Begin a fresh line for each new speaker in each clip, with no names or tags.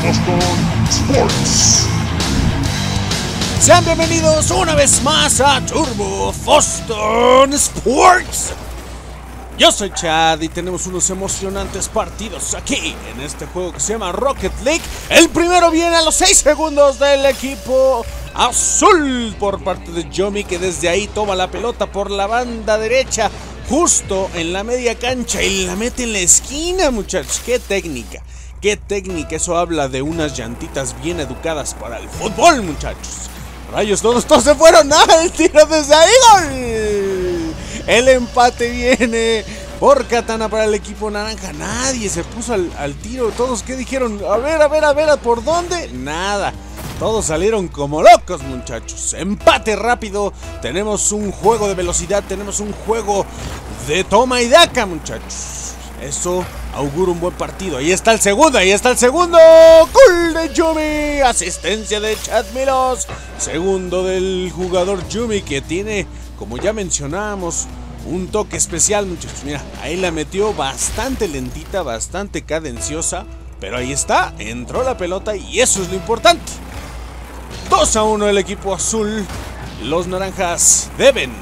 Boston Sports.
Sean bienvenidos una vez más a Turbo Boston Sports. Yo soy Chad y tenemos unos emocionantes partidos aquí en este juego que se llama Rocket League. El primero viene a los 6 segundos del equipo azul por parte de Yomi, que desde ahí toma la pelota por la banda derecha, justo en la media cancha, y la mete en la esquina, muchachos. ¡Qué técnica! ¡Qué técnica! Eso habla de unas llantitas bien educadas para el fútbol, muchachos. Rayos, todos se fueron. ¡Ah! El tiro desde ahí, gol. El empate viene por Katana para el equipo naranja. Nadie se puso al tiro. Todos, ¿qué dijeron? A ver, ¿por dónde? Nada. Todos salieron como locos, muchachos. Empate rápido. Tenemos un juego de velocidad. Tenemos un juego de toma y daca, muchachos. Eso augura un buen partido. Ahí está el segundo. Gol de Yumi. Asistencia de Chad Milos. Segundo del jugador Yumi, que tiene, como ya mencionábamos, un toque especial, muchachos. Mira, ahí la metió bastante lentita, bastante cadenciosa. Pero ahí está. Entró la pelota y eso es lo importante. 2-1 el equipo azul. Los naranjas deben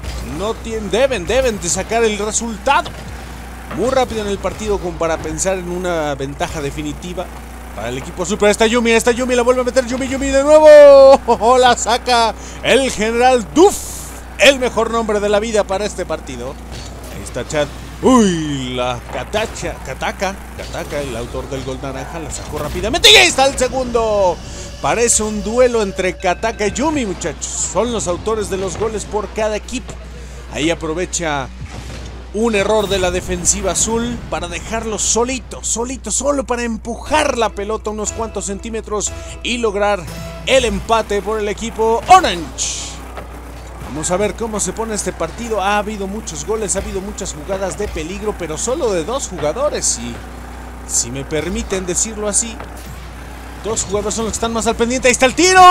de sacar el resultado muy rápido en el partido, como para pensar en una ventaja definitiva para el equipo azul. Pero esta Yumi la vuelve a meter. Yumi de nuevo. La saca el general Duff. El mejor nombre de la vida para este partido. Ahí está Chad. Uy, la Kataka, el autor del gol naranja, la sacó rápidamente y ahí está el segundo. Parece un duelo entre Kataka y Yumi, muchachos. Son los autores de los goles por cada equipo. Ahí aprovecha un error de la defensiva azul para dejarlo solo para empujar la pelota unos cuantos centímetros y lograr el empate por el equipo Orange. Vamos a ver cómo se pone este partido. Ha habido muchos goles, ha habido muchas jugadas de peligro, pero solo de dos jugadores. Y si me permiten decirlo así, dos jugadores son los que están más al pendiente. Ahí está el tiro.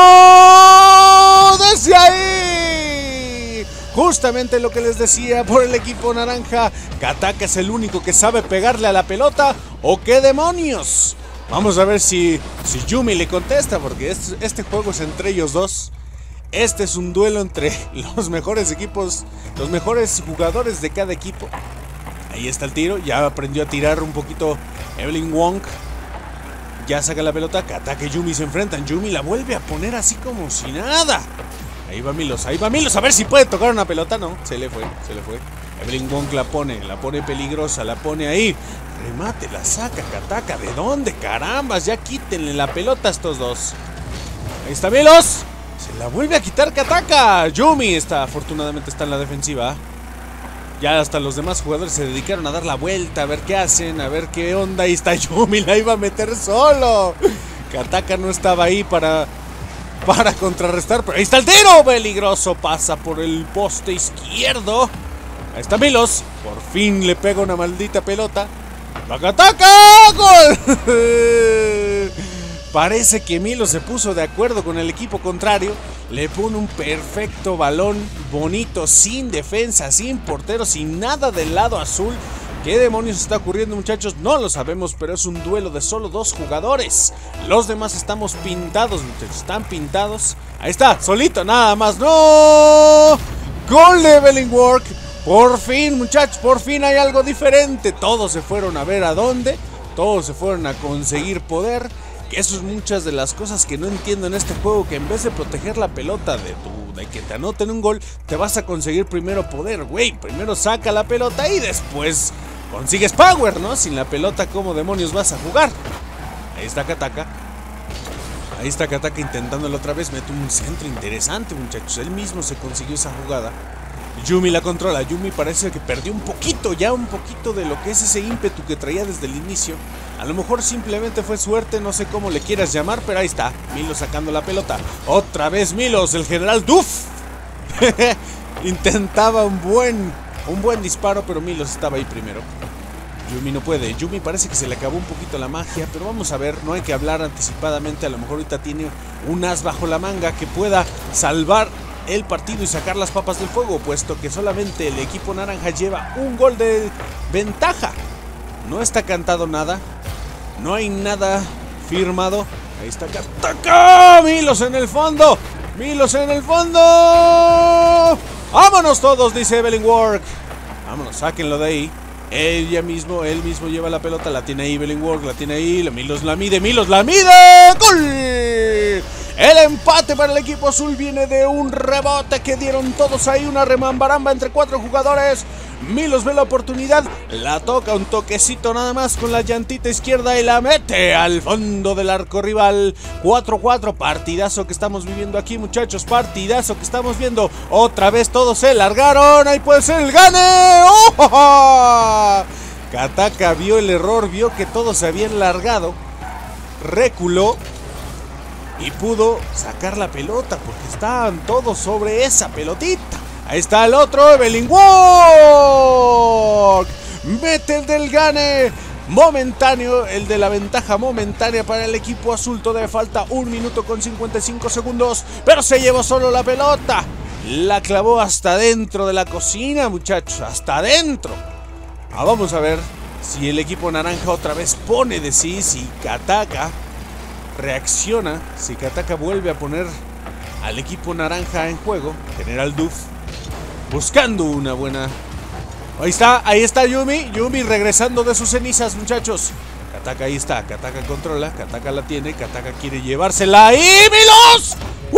Desde ahí. Justamente lo que les decía por el equipo naranja. Kataka es el único que sabe pegarle a la pelota. ¿O qué demonios? Vamos a ver si Yumi le contesta, porque este juego es entre ellos dos. Este es un duelo entre los mejores equipos, los mejores jugadores de cada equipo. Ahí está el tiro. Ya aprendió a tirar un poquito Evelyn Wong. Ya saca la pelota. Kataka y Yumi se enfrentan. Yumi la vuelve a poner así como si nada. Ahí va Milos. A ver si puede tocar una pelota. No, se le fue. Evelyn Wong la pone peligrosa. La pone ahí. Remate, la saca Kataka. ¿De dónde? Carambas, ya quítenle la pelota a estos dos. Ahí está Milos. Se la vuelve a quitar Kataka. Yumi afortunadamente está en la defensiva. Ya hasta los demás jugadores se dedicaron a dar la vuelta, a ver qué hacen, a ver qué onda. Ahí está Yumi, la iba a meter solo. Kataka no estaba ahí para contrarrestar, pero ahí está el tiro. Peligroso, pasa por el poste izquierdo. Ahí está Milos. Por fin le pega una maldita pelota. ¡La Kataka! ¡Gol! Parece que Milos se puso de acuerdo con el equipo contrario. Le pone un perfecto balón, bonito, sin defensa, sin portero, sin nada del lado azul. ¿Qué demonios está ocurriendo, muchachos? No lo sabemos, pero es un duelo de solo dos jugadores. Los demás estamos pintados, muchachos. Están pintados. Ahí está, solito, nada más. ¡No! ¡Gol de Evelyn Wong! Por fin, muchachos, por fin hay algo diferente. Todos se fueron a ver a dónde. Todos se fueron a conseguir poder. Eso es muchas de las cosas que no entiendo en este juego, que en vez de proteger la pelota de que te anoten un gol, te vas a conseguir primero poder, güey. Primero saca la pelota y después consigues power, ¿no? Sin la pelota, ¿cómo demonios vas a jugar? Ahí está Kataka. Intentándolo otra vez. Mete un centro interesante, muchachos. Él mismo se consiguió esa jugada. Yumi la controla. Yumi parece que perdió un poquito de lo que es ese ímpetu que traía desde el inicio. A lo mejor simplemente fue suerte, no sé cómo le quieras llamar, pero ahí está, Milos sacando la pelota. Otra vez Milos, el general Duff. Intentaba un buen disparo, pero Milos estaba ahí primero. Yumi no puede. Yumi parece que se le acabó un poquito la magia, pero vamos a ver, no hay que hablar anticipadamente. A lo mejor ahorita tiene un as bajo la manga que pueda salvar el partido y sacar las papas del fuego, puesto que solamente el equipo naranja lleva un gol de ventaja. No está cantado nada, no hay nada firmado. Ahí está Kataka. Milos en el fondo. Milos en el fondo. ¡Vámonos todos!, dice Evelyn Ward. Vámonos, sáquenlo de ahí. Él mismo lleva la pelota. La tiene ahí Evelyn Ward, la tiene ahí. Milos la mide. ¡Gol! El empate para el equipo azul viene de un rebote que dieron todos ahí. Una remambaramba entre 4 jugadores. Milos ve la oportunidad, la toca un toquecito nada más con la llantita izquierda y la mete al fondo del arco rival. 4-4, partidazo que estamos viviendo aquí, muchachos, partidazo que estamos viendo. Otra vez todos se largaron, ahí puede ser el gane. ¡Oh! Kataka vio el error, vio que todos se habían largado, reculó y pudo sacar la pelota porque estaban todos sobre esa pelotita. Ahí está el otro, Evelyn Ward. Mete el del gane momentáneo, el de la ventaja momentánea para el equipo azul. Todavía falta 1 minuto con 55 segundos, pero se llevó solo la pelota. La clavó hasta dentro de la cocina, muchachos, hasta adentro. Vamos a ver si el equipo naranja otra vez pone de sí, si Kataka reacciona, si Kataka vuelve a poner al equipo naranja en juego. General Duff buscando una buena. Ahí está Yumi. Yumi regresando de sus cenizas, muchachos. Kataka ahí está. Kataka controla. Kataka la tiene. Kataka quiere llevársela. ¡Y Milos!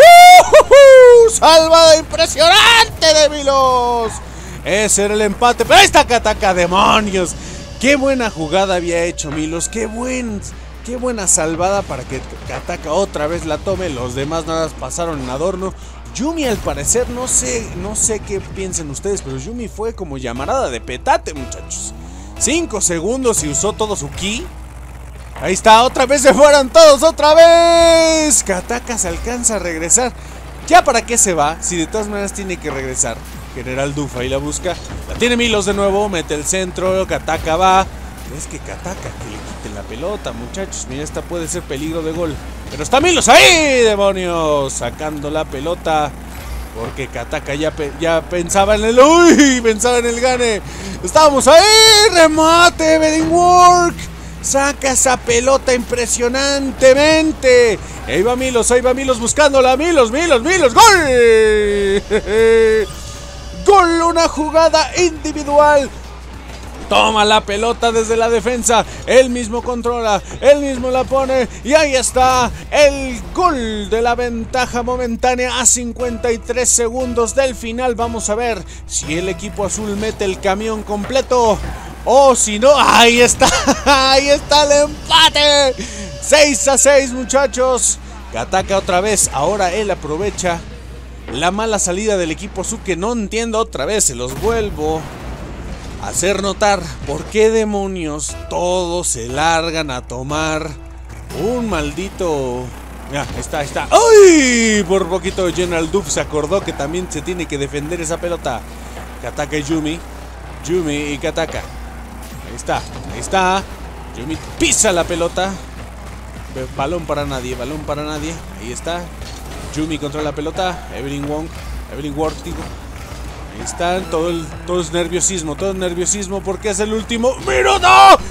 ¡Salvada impresionante de Milos! Ese era el empate. Pero ahí está Kataka, demonios. Qué buena jugada había hecho Milos. Qué buena salvada para que Kataka otra vez la tome. Los demás nada pasaron en adorno. Yumi, al parecer, no sé qué piensen ustedes, pero Yumi fue como llamarada de petate, muchachos. 5 segundos y usó todo su ki. Ahí está, otra vez se fueron todos, otra vez. Kataka se alcanza a regresar. ¿Ya para qué se va? Si de todas maneras tiene que regresar. General Duff ahí la busca. La tiene Milos de nuevo, mete el centro, Kataka va. Es que Kataka, que le quiten la pelota, muchachos. Mira, esta puede ser peligro de gol. Pero está Milos ahí, demonios, sacando la pelota. Porque Kataka ya pensaba en el... ¡Uy! Pensaba en el gane. Estábamos ahí, remate, Evelyn Ward. Saca esa pelota impresionantemente. Ahí va Milos buscándola. Milos, ¡gol! ¡Gol! Una jugada individual. Toma la pelota desde la defensa. Él mismo controla. Él mismo la pone. Y ahí está el gol de la ventaja momentánea a 53 segundos del final. Vamos a ver si el equipo azul mete el camión completo o si no. Ahí está. Ahí está el empate. 6-6, muchachos. Kataka otra vez. Ahora él aprovecha la mala salida del equipo azul, que no entiendo otra vez. Se los vuelvo hacer notar. ¿Por qué demonios todos se largan a tomar un maldito? Ya, ahí está. ¡Ay! Por poquito General Duff se acordó que también se tiene que defender esa pelota. Kataka y Yumi y Kataka. Ahí está. Yumi pisa la pelota. Balón para nadie. Ahí está. Yumi contra la pelota. Evelyn Ward, digo. Ahí están, todo es nerviosismo, porque es el último minuto.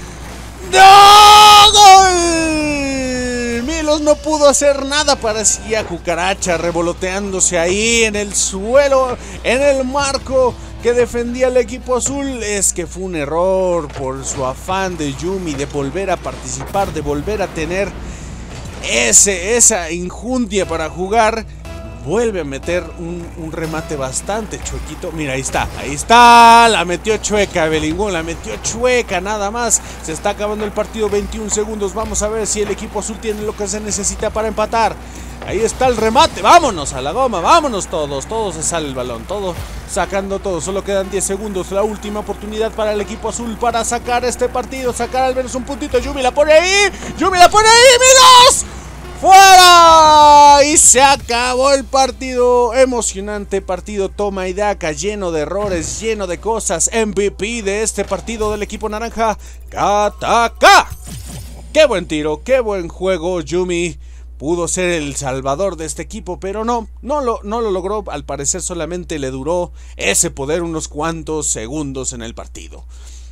¡No! ¡Gol! Milos no pudo hacer nada, parecía cucaracha revoloteándose ahí en el suelo, en el marco que defendía el equipo azul. Es que fue un error por su afán de Yumi de volver a participar, de volver a tener esa injundia para jugar. Vuelve a meter un remate bastante chuequito. Mira, ahí está. La metió chueca, Evelyn Ward. La metió chueca, nada más. Se está acabando el partido, 21 segundos. Vamos a ver si el equipo azul tiene lo que se necesita para empatar. Ahí está el remate. Vámonos a la goma. Vámonos todos. Todo se sale el balón. Todo sacando todo. Solo quedan 10 segundos. La última oportunidad para el equipo azul para sacar este partido. Sacar al menos un puntito. Yumi la pone ahí. ¡Milos! ¡Fuera! Y se acabó el partido. Emocionante partido, toma y daca, lleno de errores, lleno de cosas. MVP de este partido del equipo naranja, Kataka. ¡Qué buen tiro! ¡Qué buen juego! Yumi pudo ser el salvador de este equipo, pero no lo logró. Al parecer solamente le duró ese poder unos cuantos segundos en el partido.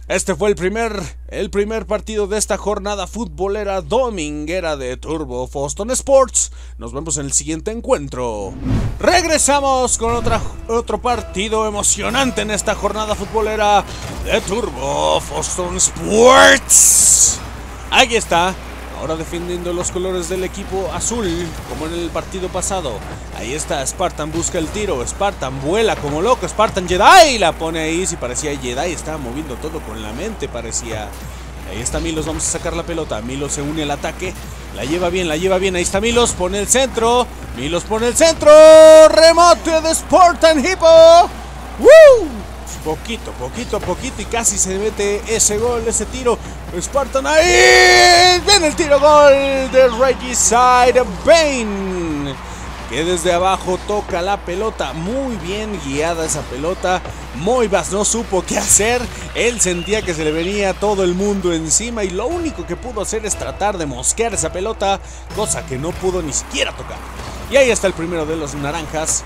Este fue el primer partido de esta jornada futbolera dominguera de Turbo Foston Sports. Nos vemos en el siguiente encuentro. Regresamos con otro partido emocionante en esta jornada futbolera de Turbo Foston Sports. Aquí está. Ahora defendiendo los colores del equipo azul, como en el partido pasado. Ahí está, Spartan busca el tiro, Spartan vuela como loco, Spartan Jedi la pone ahí, si parecía Jedi, estaba moviendo todo con la mente, parecía. Ahí está Milos, vamos a sacar la pelota, Milos se une al ataque, la lleva bien, ahí está Milos, pone el centro, Milos pone el centro, remate de Spartan Hippo. ¡Woo! Poquito y casi se mete ese gol, ese tiro. Spartan ahí. Viene el tiro gol de Regicide Bane, que desde abajo toca la pelota. Muy bien guiada esa pelota. Moivas no supo qué hacer. Él sentía que se le venía todo el mundo encima y lo único que pudo hacer es tratar de mosquear esa pelota, cosa que no pudo ni siquiera tocar. Y ahí está el primero de los naranjas.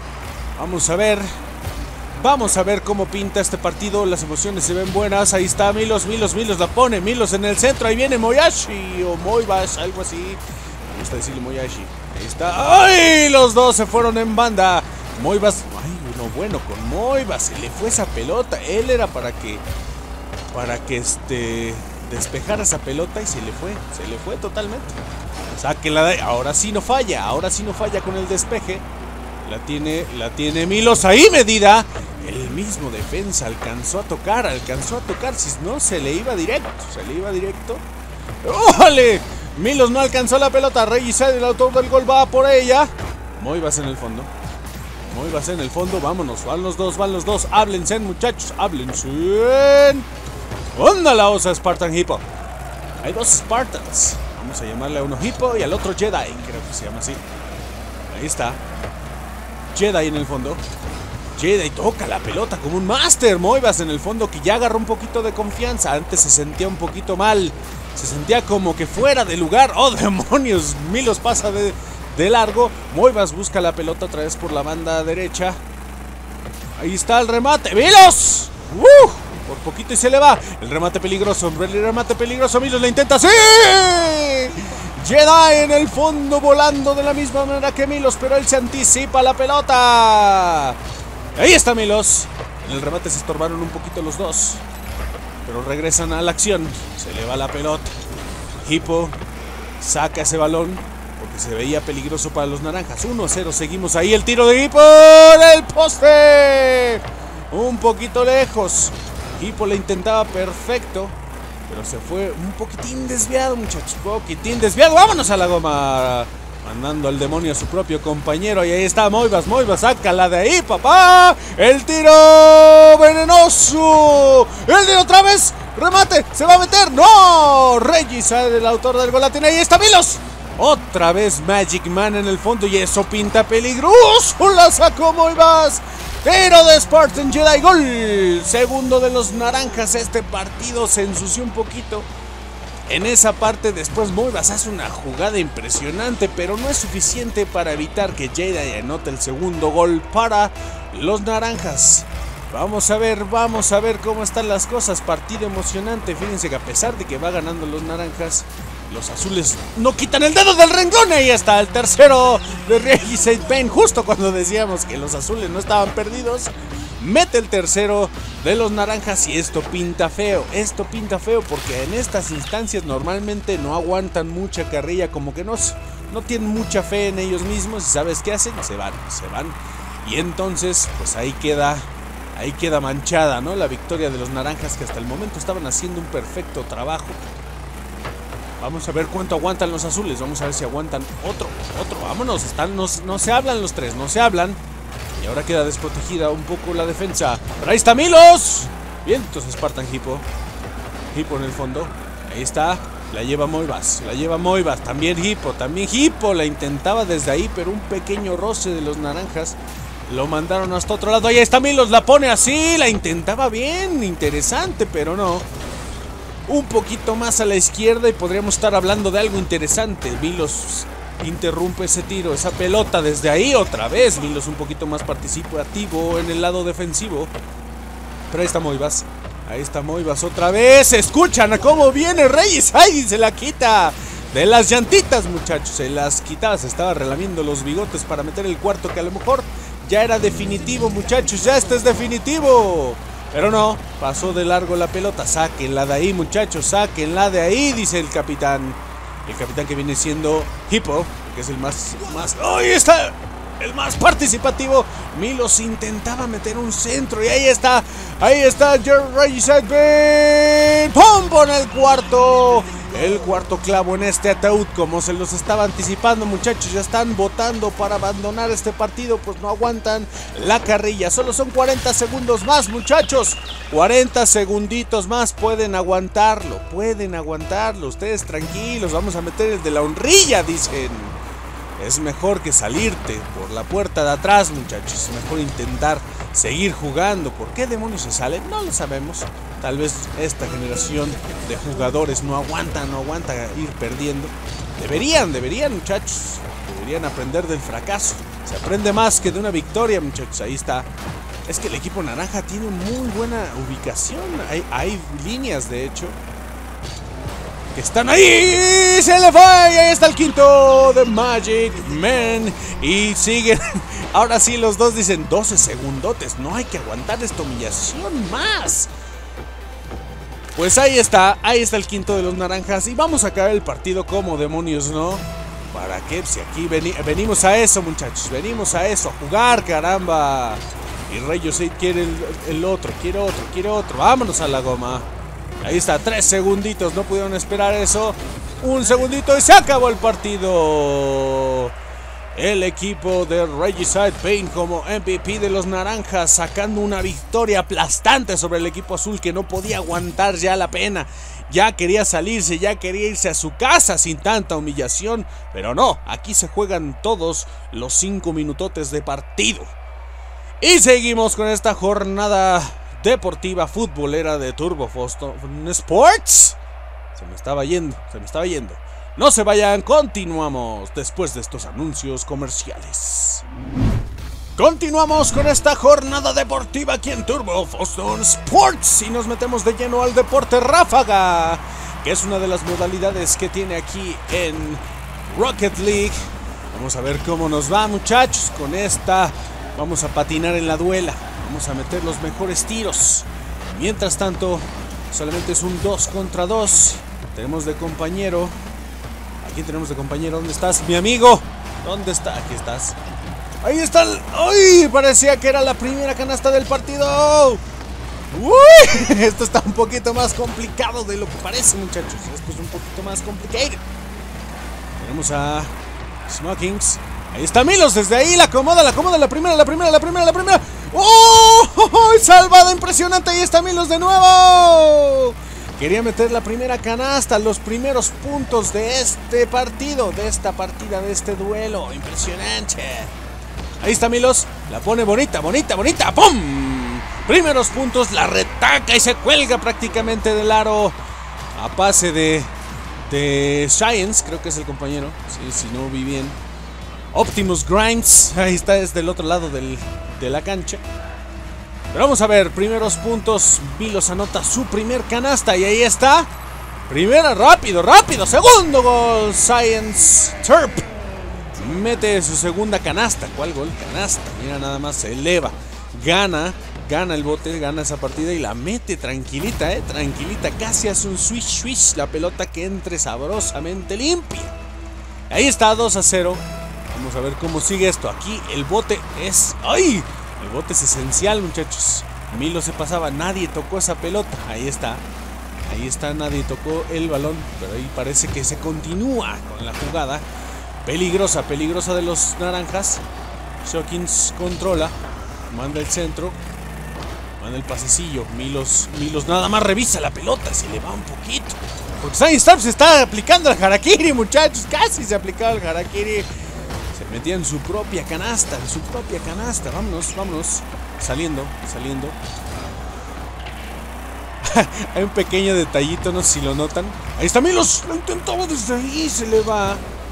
Vamos a ver cómo pinta este partido. Las emociones se ven buenas. Ahí está Milos la pone. Milos en el centro. Ahí viene Moyashi o Moivas, algo así. Me gusta decirle Moyashi. Ahí está. ¡Ay! Los dos se fueron en banda. Moivas. Ay, uno bueno con Moivas. Se le fue esa pelota. Él era para que despejara esa pelota y se le fue totalmente. Sáquenla de ahí. Ahora sí no falla con el despeje. La tiene Milos ahí medida. El mismo defensa alcanzó a tocar. Si no, se le iba directo. ¡Órale! Milos no alcanzó la pelota. Regicide, el autor del gol, va por ella. Moivas en el fondo. Vámonos. Van los dos. Háblense, muchachos. ¡Onda la osa Spartan Hippo! Hay dos Spartans. Vamos a llamarle a uno Hippo y al otro Jedi. Creo que se llama así. Ahí está. Jedi en el fondo. Jedi toca la pelota como un máster. Moivas en el fondo, que ya agarró un poquito de confianza. Antes se sentía un poquito mal. Se sentía como que fuera de lugar. ¡Oh, demonios! Milos pasa de largo. Moivas busca la pelota otra vez por la banda derecha. Ahí está el remate. ¡Milos! Por poquito y se le va. El remate peligroso. Milos la intenta. ¡Sí! Jedi en el fondo volando de la misma manera que Milos, pero él se anticipa la pelota. Ahí está Milos. En el remate se estorbaron un poquito los dos, pero regresan a la acción. Se le va la pelota. Hippo saca ese balón porque se veía peligroso para los naranjas. 1-0, seguimos ahí. El tiro de Hippo del poste. Un poquito lejos. Hippo le intentaba perfecto, pero se fue un poquitín desviado, muchachos. Vámonos a la goma. Mandando al demonio a su propio compañero. Y ahí está Moivas, sácala de ahí, papá. El tiro venenoso. El tiro otra vez. Remate, se va a meter. ¡No! Regicide, el autor del gol, la tiene. Ahí está Milos. Otra vez Magic Man en el fondo. Y eso pinta peligroso. La sacó Moivas. Tiro de Spartan Jedi, gol. Segundo de los naranjas. Este partido se ensució un poquito en esa parte. Después Moivas hace una jugada impresionante, pero no es suficiente para evitar que Jedi anote el segundo gol para los naranjas. Vamos a ver cómo están las cosas. Partido emocionante. Fíjense que a pesar de que va ganando los naranjas, los azules no quitan el dedo del renglón. Ahí está el tercero de Regicide Bane. Justo cuando decíamos que los azules no estaban perdidos, mete el tercero de los naranjas. Y esto pinta feo. Porque en estas instancias normalmente no aguantan mucha carrilla. Como que no tienen mucha fe en ellos mismos. ¿Y sabes qué hacen? Se van. Y entonces pues ahí queda manchada, ¿no? La victoria de los naranjas, que hasta el momento estaban haciendo un perfecto trabajo. Vamos a ver cuánto aguantan los azules. Vamos a ver si aguantan otro. Vámonos, no se hablan los tres, no se hablan. Y ahora queda desprotegida un poco la defensa. Pero ahí está Milos. Bien, entonces Spartan Hippo en el fondo. Ahí está, la lleva Moivas. También Hippo la intentaba desde ahí, pero un pequeño roce de los naranjas lo mandaron hasta otro lado. Ahí está Milos, la pone así. La intentaba bien, interesante, pero no. Un poquito más a la izquierda y podríamos estar hablando de algo interesante. Milos interrumpe ese tiro, esa pelota desde ahí otra vez. Milos un poquito más participativo en el lado defensivo. Pero ahí está Moivas. Ahí está Moivas otra vez. Escuchan cómo viene Reyes. ¡Ay! Se la quita de las llantitas, muchachos. Se las quitaba. Se estaba relamiendo los bigotes para meter el cuarto, que a lo mejor ya era definitivo, muchachos. Ya este es definitivo. Pero no, pasó de largo la pelota. Sáquenla de ahí, muchachos. Sáquenla de ahí, dice el capitán. El capitán que viene siendo Hippo, que es el más... ¡Ahí está! El más participativo. Milos intentaba meter un centro y ahí está Jerry. ¡Pum! Pon el cuarto clavo en este ataúd, como se los estaba anticipando, muchachos. Ya están votando para abandonar este partido, pues no aguantan la carrilla. Solo son 40 segundos más, muchachos. 40 segunditos más, pueden aguantarlo. Ustedes tranquilos, vamos a meter el de la honrilla, dicen. Es mejor que salirte por la puerta de atrás, muchachos. Es mejor intentar seguir jugando. ¿Por qué demonios se salen? No lo sabemos. Tal vez esta generación de jugadores no aguanta ir perdiendo. Deberían, muchachos. Deberían aprender del fracaso. Se aprende más que de una victoria, muchachos. Ahí está. Es que el equipo naranja tiene muy buena ubicación. Hay líneas, de hecho, que están ahí. Se le fue. Ahí está el quinto de Magic Man. Y siguen. Ahora sí los dos dicen 12 segundotes. No hay que aguantar esta humillación más. Pues ahí está el quinto de los naranjas. Y vamos a acabar el partido como demonios, ¿no? ¿Para qué? Si aquí venimos a eso, muchachos. Venimos a eso, a jugar, caramba. Y Reyes quiere el otro, quiere otro. Vámonos a la goma. Ahí está, 3 segunditos, no pudieron esperar eso. 1 segundito y se acabó el partido. El equipo de Regicide Paint como MVP de los naranjas, sacando una victoria aplastante sobre el equipo azul, que no podía aguantar ya la pena. Ya quería salirse, ya quería irse a su casa sin tanta humillación. Pero no, aquí se juegan todos los 5 minutotes de partido. Y seguimos con esta jornada deportiva futbolera de Turbo Boston Sports. Se me estaba yendo. No se vayan, continuamos después de estos anuncios comerciales. Continuamos con esta jornada deportiva aquí en Turbo Boston Sports y nos metemos de lleno al deporte ráfaga, que es una de las modalidades que tiene aquí en Rocket League. Vamos a ver cómo nos va, muchachos, con esta. Vamos a patinar en la duela. Vamos a meter los mejores tiros. Mientras tanto, solamente es un 2 contra 2. Tenemos de compañero. Aquí tenemos de compañero. ¿Dónde estás, mi amigo? ¿Dónde está? Aquí estás. Ahí está. ¡Ay! Parecía que era la primera canasta del partido. ¡Uy! Esto está un poquito más complicado de lo que parece, muchachos. Esto es un poquito más complicado. Tenemos a Smokings. Ahí está Milos, desde ahí la acomoda, la primera. ¡Oh! ¡Salvada impresionante! Ahí está Milos de nuevo. Quería meter la primera canasta, los primeros puntos de este partido, de esta partida, de este duelo. Impresionante. Ahí está Milos, la pone bonita. ¡Pum! Primeros puntos, la retaca y se cuelga prácticamente del aro. A pase de Science, creo que es el compañero. Sí, si no vi bien. Optimus Grinds, ahí está desde el otro lado de la cancha. Pero vamos a ver, primeros puntos. Milos anota su primer canasta y ahí está. Primera, rápido. Segundo gol, Science Terp. Mete su segunda canasta. ¿Cuál gol? Canasta. Mira, nada más se eleva. Gana el bote, gana esa partida y la mete tranquilita, tranquilita. Casi hace un swish. La pelota que entre sabrosamente limpia. Ahí está, 2-0. Vamos a ver cómo sigue esto. Aquí el bote es... ¡Ay! El bote es esencial, muchachos. Milo se pasaba, nadie tocó esa pelota. Ahí está, nadie tocó el balón. Pero ahí parece que se continúa con la jugada. Peligrosa de los naranjas. Shokins controla. Manda el centro. Manda el pasecillo. Milos nada más revisa la pelota. Se le va un poquito. Porque Science se está aplicando el harakiri, muchachos. Casi se aplicaba el harakiri. Se metía en su propia canasta. Vámonos. Saliendo. Hay un pequeño detallito, no sé si lo notan. Ahí está Milos. Lo intentaba desde ahí. Se le va.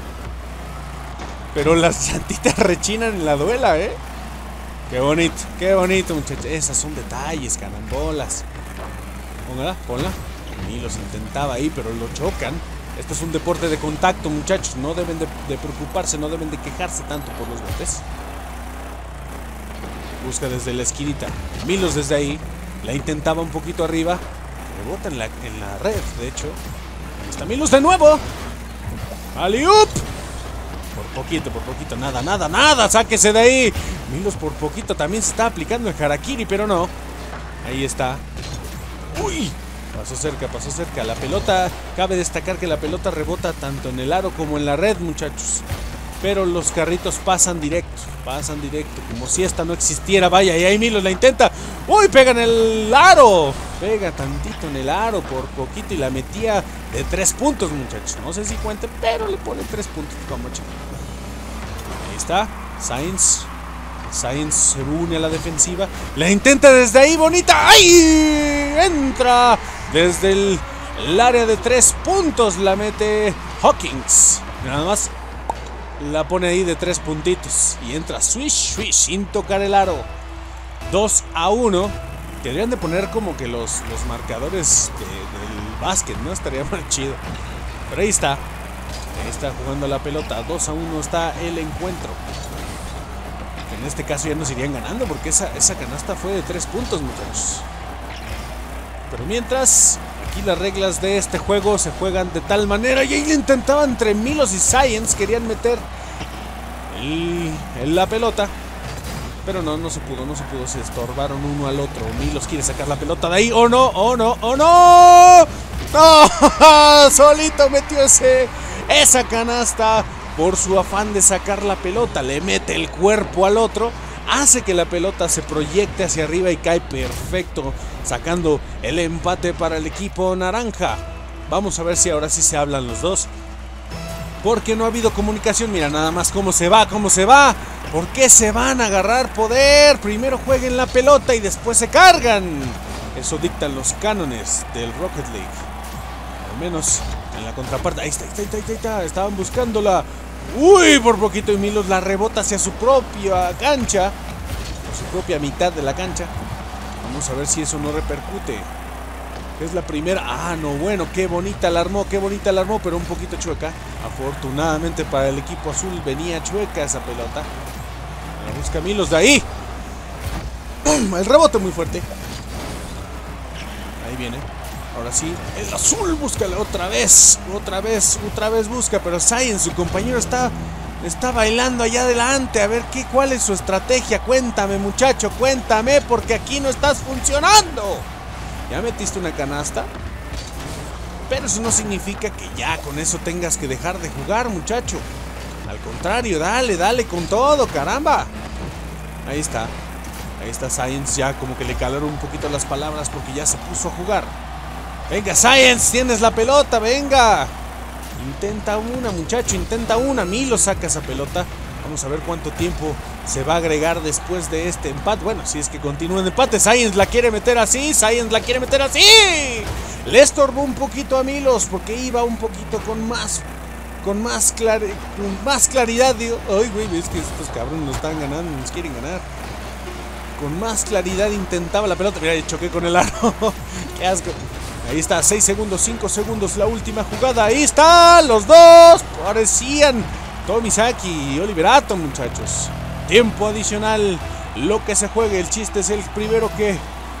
Pero las llantitas rechinan en la duela, Qué bonito, muchachos. Esas son detalles, carambolas. Ponla. Milos intentaba ahí, pero lo chocan. Esto es un deporte de contacto, muchachos. No deben de preocuparse, no deben de quejarse tanto por los golpes. Busca desde la esquinita. Milos desde ahí. La intentaba un poquito arriba. Rebota en la red, de hecho. Ahí está Milos de nuevo. ¡Alley-oop! Por poquito. Nada. Sáquese de ahí. Milos por poquito también se está aplicando el harakiri, pero no. Ahí está. ¡Uy! Pasó cerca. La pelota, cabe destacar que la pelota rebota tanto en el aro como en la red, muchachos. Pero los carritos pasan directo, como si esta no existiera. Vaya, y ahí Milos la intenta. ¡Uy! Pega en el aro. Pega tantito en el aro por poquito y la metía de 3 puntos, muchachos. No sé si cuente, pero le pone 3 puntos como chico. Ahí está, Sainz se une a la defensiva. La intenta desde ahí, bonita. ¡Ay! Entra desde el área de 3 puntos. La mete Hawkins. Nada más la pone ahí de 3 puntitos. Y entra swish, sin tocar el aro. 2-1. Deberían de poner como que los marcadores del básquet, ¿no? Estaría más chido. Pero ahí está. Ahí está jugando la pelota. 2-1 está el encuentro. En este caso ya nos irían ganando porque esa canasta fue de 3 puntos, muchachos. Pero mientras, aquí las reglas de este juego se juegan de tal manera. Y ahí le intentaban entre Milos y Sainz. Querían meter la pelota. Pero no se pudo. Se estorbaron uno al otro. Milos quiere sacar la pelota de ahí. ¡Oh, no! ¡No! Solito metió esa canasta. Por su afán de sacar la pelota, le mete el cuerpo al otro, hace que la pelota se proyecte hacia arriba y cae perfecto, sacando el empate para el equipo naranja. Vamos a ver si ahora sí se hablan los dos, porque no ha habido comunicación. Mira nada más cómo se va. ¿Por qué se van a agarrar poder? Primero jueguen la pelota y después se cargan. Eso dictan los cánones del Rocket League. Al menos en la contraparte. Ahí está. Estaban buscándola. Uy, por poquito y Milos la rebota hacia su propia cancha. Su propia mitad de la cancha. Vamos a ver si eso no repercute. Es la primera. No, bueno, qué bonita la armó, pero un poquito chueca. Afortunadamente para el equipo azul venía chueca esa pelota. La busca Milos de ahí. El rebote muy fuerte. Ahí viene. Ahora sí, el azul búscala otra vez busca, pero Sainz, su compañero, está bailando allá adelante. A ver cuál es su estrategia. Cuéntame, muchacho, cuéntame, porque aquí no estás funcionando. Ya metiste una canasta, pero eso no significa que ya con eso tengas que dejar de jugar, muchacho. Al contrario, dale con todo, caramba. Ahí está Sainz, ya como que le calaron un poquito las palabras porque ya se puso a jugar. Venga, Sainz, tienes la pelota, venga. Intenta una, muchacho, intenta una. Milos saca esa pelota. Vamos a ver cuánto tiempo se va a agregar después de este empate. Bueno, si es que continúa el empate. Sainz la quiere meter así. Le estorbó un poquito a Milos porque iba un poquito con más claridad. Digo, ay, güey, es que estos cabrones nos están ganando, nos quieren ganar. Con más claridad intentaba la pelota. Mira, choqué con el aro. Qué asco. Ahí está, 6 segundos, 5 segundos, la última jugada. Ahí está, los dos parecían Tomisaki y Oliver Atom, muchachos. Tiempo adicional, lo que se juegue. El chiste es el primero que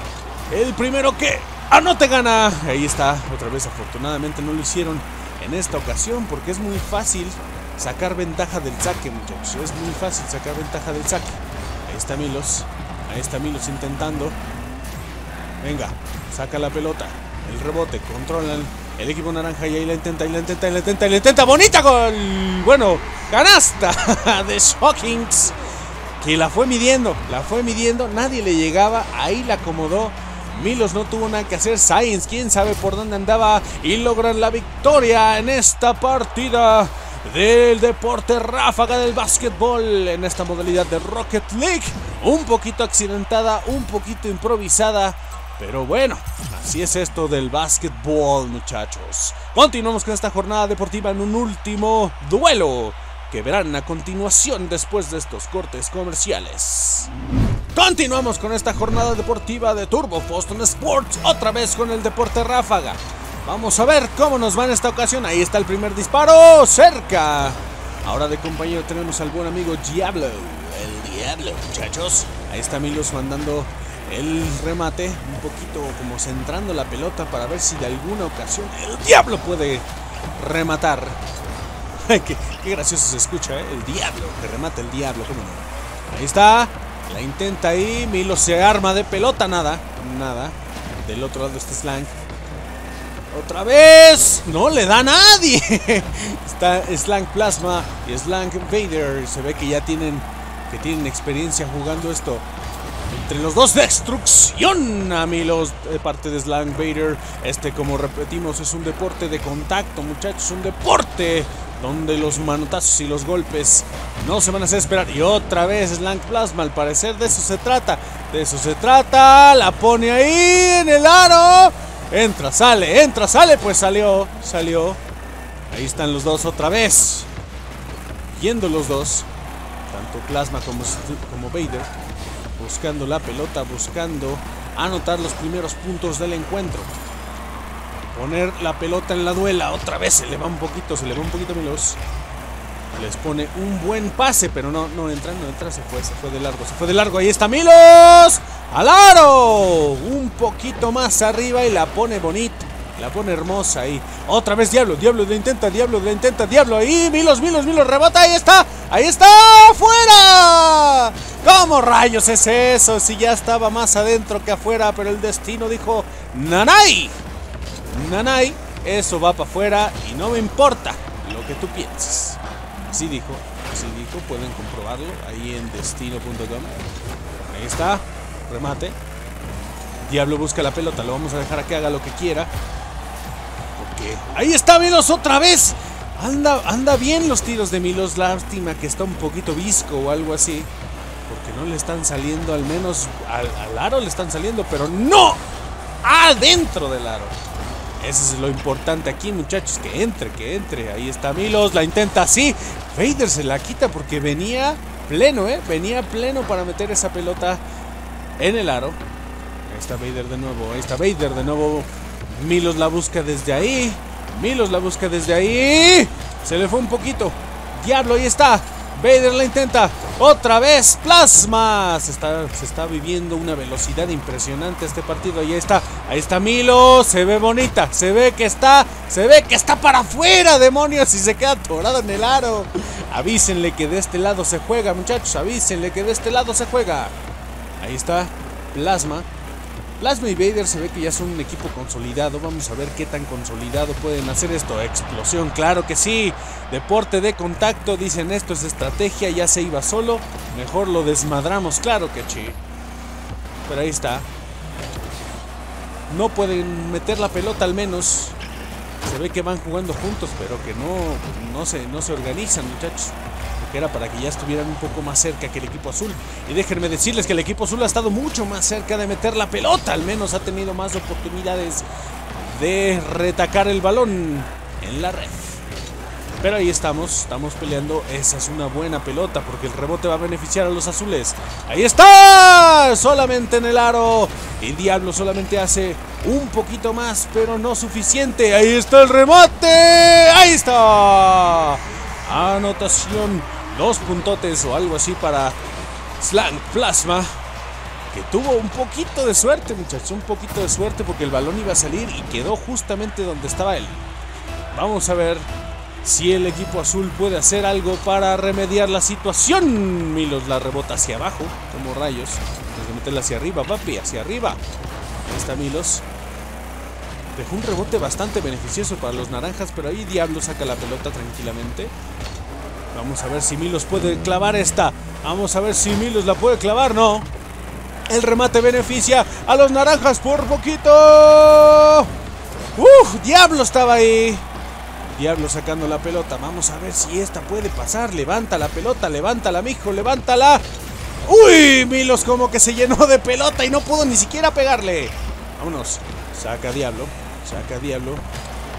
anote gana. Ahí está, otra vez. Afortunadamente no lo hicieron en esta ocasión porque es muy fácil sacar ventaja del saque, muchachos. Es muy fácil sacar ventaja del saque. Ahí está Milos intentando. Venga, saca la pelota. El rebote, controlan el equipo naranja y ahí la intenta. ¡Bonita gol! Bueno, canasta de Hawkins, que la fue midiendo. Nadie le llegaba, ahí la acomodó. Milos no tuvo nada que hacer. Sainz, quién sabe por dónde andaba, y logran la victoria en esta partida del deporte ráfaga del básquetbol, en esta modalidad de Rocket League. Un poquito accidentada, un poquito improvisada, pero bueno, así es esto del básquetbol, muchachos. Continuamos con esta jornada deportiva en un último duelo que verán a continuación después de estos cortes comerciales. Continuamos con esta jornada deportiva de Turbo Boston Sports, otra vez con el deporte ráfaga. Vamos a ver cómo nos va en esta ocasión. Ahí está el primer disparo, cerca. Ahora de compañero tenemos al buen amigo Diablo. El Diablo, muchachos. Ahí está Milos mandando el remate, un poquito como centrando la pelota para ver si de alguna ocasión el Diablo puede rematar. qué gracioso se escucha, ¿eh? El Diablo, que remata el Diablo, ¿cómo no? Ahí está. La intenta ahí, Milos se arma de pelota, nada. Del otro lado está Slang. Otra vez, no le da a nadie. Está Slang Plasma y Slang Vader. Se ve que ya tienen experiencia jugando esto. Entre los dos, destrucción a Milos de parte de Slang Vader. Como repetimos, es un deporte de contacto, muchachos. Un deporte donde los manotazos y los golpes no se van a hacer esperar. Y otra vez Slang Plasma, al parecer de eso se trata. La pone ahí en el aro. Entra, sale, pues salió. Ahí están los dos otra vez. Yendo los dos. Tanto Plasma como Vader. Buscando la pelota, buscando anotar los primeros puntos del encuentro. Poner la pelota en la duela. Otra vez se le va un poquito Milos. Les pone un buen pase, pero no entra, se fue de largo. Ahí está Milos. ¡Al aro! Un poquito más arriba y la pone bonita. La pone hermosa ahí. Otra vez Diablo la intenta. Diablo ahí. Milos, rebota. Ahí está. ¡Fuera! ¿Cómo rayos es eso? Si ya estaba más adentro que afuera, pero el destino dijo: ¡Nanay! Eso va para afuera y no me importa lo que tú pienses. Así dijo, pueden comprobarlo ahí en destino.com. Ahí está, remate. Diablo busca la pelota, lo vamos a dejar a que haga lo que quiera. Porque ahí está Milos otra vez. Anda bien los tiros de Milos. Lástima que está un poquito visco o algo así, porque no le están saliendo, al menos al aro le están saliendo, pero no adentro del aro. Eso es lo importante aquí, muchachos, que entre. Ahí está Milos, la intenta así. Vader se la quita porque venía pleno, venía pleno para meter esa pelota en el aro. Ahí está Vader de nuevo. Milos la busca desde ahí. Se le fue un poquito. Diablo, ahí está. Vader la intenta. Otra vez Plasma. Se está viviendo una velocidad impresionante este partido. Ahí está Milos. Se ve bonita. Se ve que está para afuera, demonios. Y se queda atorado en el aro. Avísenle que de este lado se juega, muchachos. Ahí está Plasma y Vader. Se ve que ya son un equipo consolidado. Vamos a ver qué tan consolidado pueden hacer esto. Explosión, claro que sí. Deporte de contacto, dicen esto es estrategia. Ya se iba solo, mejor lo desmadramos, claro que sí. Pero ahí está. No pueden meter la pelota al menos. Se ve que van jugando juntos, pero que no se organizan, muchachos. Porque era para que ya estuvieran un poco más cerca que el equipo azul. Y déjenme decirles que el equipo azul ha estado mucho más cerca de meter la pelota. Al menos ha tenido más oportunidades de retacar el balón en la red. Pero ahí estamos peleando. Esa es una buena pelota porque el rebote va a beneficiar a los azules. Ahí está, solamente en el aro. Y Diablo solamente hace un poquito más, pero no suficiente. Ahí está el remate. Ahí está. Anotación, 2 puntotes o algo así para Slang Plasma, que tuvo un poquito de suerte, muchachos. Un poquito de suerte porque el balón iba a salir y quedó justamente donde estaba él. Vamos a ver si el equipo azul puede hacer algo para remediar la situación. Milos la rebota hacia abajo, como rayos. Hay que meterla hacia arriba, papi, hacia arriba. Ahí está Milos. Dejó un rebote bastante beneficioso para los naranjas, pero ahí Diablo saca la pelota tranquilamente. Vamos a ver si Milos puede clavar esta. Vamos a ver si Milos la puede clavar, no. El remate beneficia a los naranjas por poquito. Diablo estaba ahí. Diablo sacando la pelota. Vamos a ver si esta puede pasar. Levanta la pelota, levántala, mijo, levántala. ¡Uy! Milos como que se llenó de pelota y no pudo ni siquiera pegarle. Vámonos. Saca Diablo.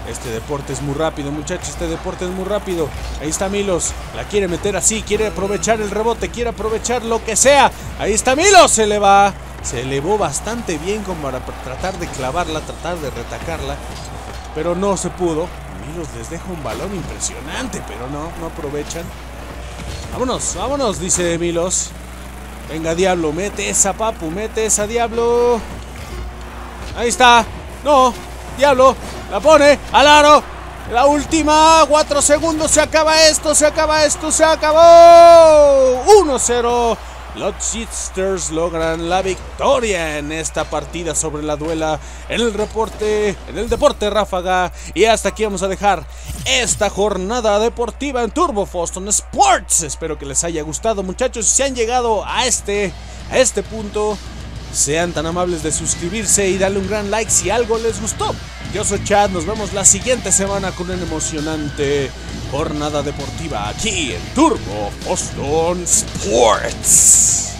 Este deporte es muy rápido, muchachos, este deporte es muy rápido. Ahí está Milos, la quiere meter así, quiere aprovechar el rebote, quiere aprovechar lo que sea. Ahí está Milos, se elevó bastante bien como para tratar de clavarla, tratar de retacarla, pero no se pudo. Milos les deja un balón impresionante, pero no aprovechan. Vámonos, vámonos, dice Milos. Venga, Diablo, mete esa, papu, mete esa, Diablo. Ahí está, no, Diablo, la pone al aro. La última, 4 segundos, se acaba esto, se acabó. 1-0. Los Sisters logran la victoria en esta partida sobre la duela en el deporte ráfaga. Y hasta aquí vamos a dejar esta jornada deportiva en Turbo Boston Sports. Espero que les haya gustado, muchachos. Si han llegado a este punto, sean tan amables de suscribirse y darle un gran like si algo les gustó. Yo soy Chad, nos vemos la siguiente semana con una emocionante jornada deportiva aquí en Turbo Boston Sports.